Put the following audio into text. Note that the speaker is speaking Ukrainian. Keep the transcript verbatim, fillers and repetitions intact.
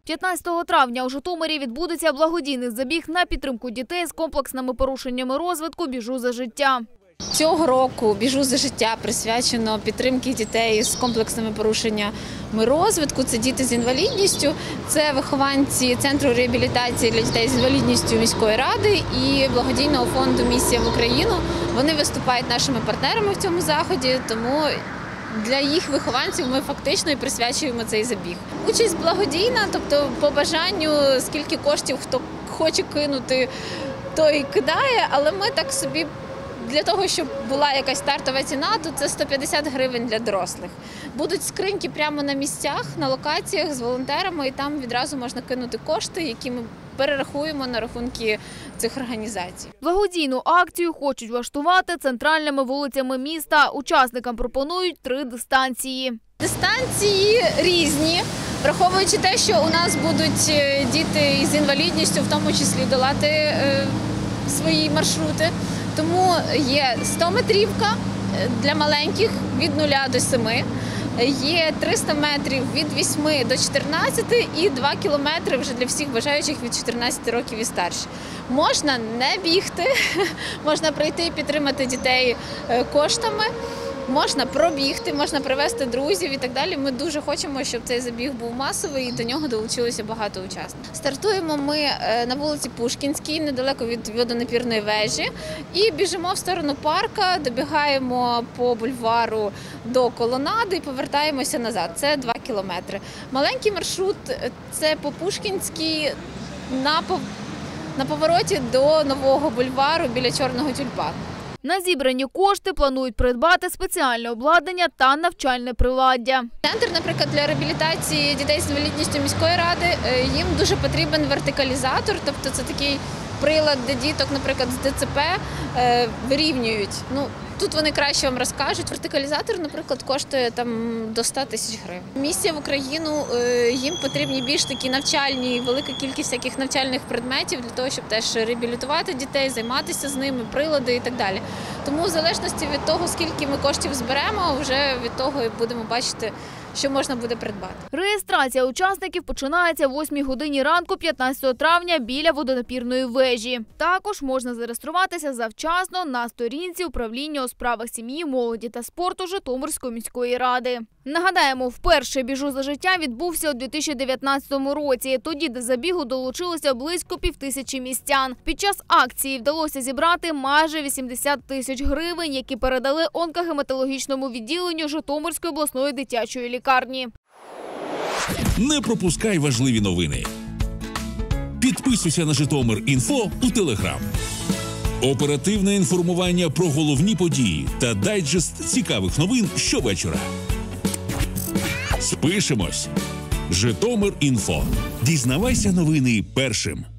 п'ятнадцятого травня у Житомирі відбудеться благодійний забіг на підтримку дітей з комплексними порушеннями розвитку «Біжу за життя». Цього року «Біжу за життя» присвячено підтримці дітей з комплексними порушеннями розвитку. Це діти з інвалідністю, це вихованці Центру реабілітації для дітей з інвалідністю міської ради і благодійного фонду «Місія в Україну». Вони виступають нашими партнерами в цьому заході, тому для їх вихованців ми фактично і присвячуємо цей забіг. Участь благодійна, тобто по бажанню, скільки коштів хто хоче кинути, той кидає, але ми так собі для того, щоб була якась стартова ціна, то це сто п'ятдесят гривень для дорослих. Будуть скриньки прямо на місцях, на локаціях з волонтерами, і там відразу можна кинути кошти, які ми перерахуємо на рахунки цих організацій. Благодійну акцію хочуть влаштувати центральними вулицями міста. Учасникам пропонують три дистанції. Дистанції різні, враховуючи те, що у нас будуть діти з інвалідністю, в тому числі долати е, свої маршрути. Тому є сто-метрівка для маленьких від нуля до семи, є триста метрів від восьми до чотирнадцяти і два кілометри вже для всіх бажаючих від чотирнадцяти років і старше. Можна не бігти, можна прийти і підтримати дітей коштами, можна пробігти, можна привезти друзів і так далі. Ми дуже хочемо, щоб цей забіг був масовий і до нього долучилося багато учасників. Стартуємо ми на вулиці Пушкінській, недалеко від водонапірної вежі, і біжимо в сторону парка, добігаємо по бульвару до колонади і повертаємося назад. Це два кілометри. Маленький маршрут – це по Пушкінській на повороті до нового бульвару біля Чорного тюльпану. На зібрані кошти планують придбати спеціальне обладнання та навчальне приладдя. Центр, наприклад, для реабілітації дітей з інвалідністю міської ради, їм дуже потрібен вертикалізатор, тобто це такий прилад, де діток, наприклад, з ДЦП вирівнюють. Ну, тут вони краще вам розкажуть. Вертикалізатор, наприклад, коштує там до ста тисяч гривень. Місія в Україну, їм потрібні більш такі навчальні, велика кількість всяких навчальних предметів для того, щоб теж реабілітувати дітей, займатися з ними, прилади і так далі. Тому в залежності від того, скільки ми коштів зберемо, вже від того і будемо бачити, що можна буде придбати. Реєстрація учасників починається о восьмій годині ранку п'ятнадцятого травня біля водонапірної вежі. Також можна зареєструватися завчасно на сторінці управління у справах сім'ї, молоді та спорту Житомирської міської ради. Нагадаємо, вперше «Біжу за життя» відбувся у дві тисячі дев'ятнадцятому році. Тоді до забігу долучилося близько півтисячі містян. Під час акції вдалося зібрати майже вісімдесят тисяч гривень, які передали онкогематологічному відділенню Житомирської обласної дитячої лікарні. Не пропускай важливі новини. Підписуйся на Житомир.Інфо у Телеграм. Оперативне інформування про головні події та дайджест цікавих новин щовечора. Спишемось. Житомир.Інфо. Дізнавайся новини першим.